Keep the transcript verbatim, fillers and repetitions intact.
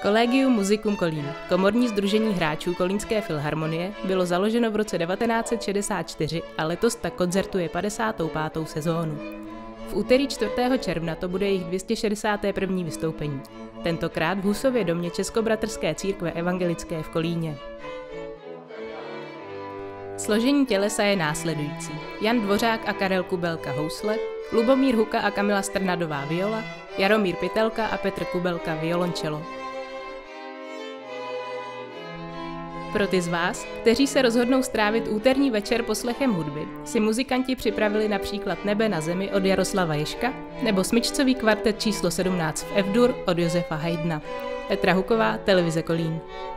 Collegium Musicum Kolín, komorní sdružení hráčů Kolínské filharmonie, bylo založeno v roce devatenáct set šedesát čtyři a letos tak koncertuje padesátou pátou sezónu. V úterý čtvrtého června to bude jejich dvě stě šedesáté první vystoupení. Tentokrát v Husově domě Českobratrské církve evangelické v Kolíně. Složení tělesa je následující. Jan Dvořák a Karel Kubelka housle, Lubomír Huka a Kamila Strnadová viola, Jaromír Pitelka a Petr Kubelka violončelo. Pro ty z vás, kteří se rozhodnou strávit úterní večer poslechem hudby, si muzikanti připravili například Nebe na zemi od Jaroslava Ježka nebo smyčcový kvartet číslo sedmnáct v F-dur od Josefa Haydna. Petra Huková, Televize Kolín.